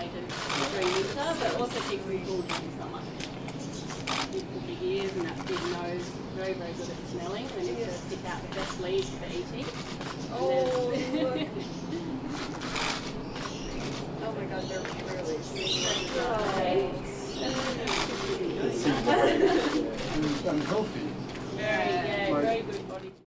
isolated during winter, but also keeps them cool during summer. Beautiful big ears and that big nose, very, very good at smelling. They need to pick out the best leaves for eating. Oh, oh my God, they're really sweet. And healthy. Very, yeah, very good body.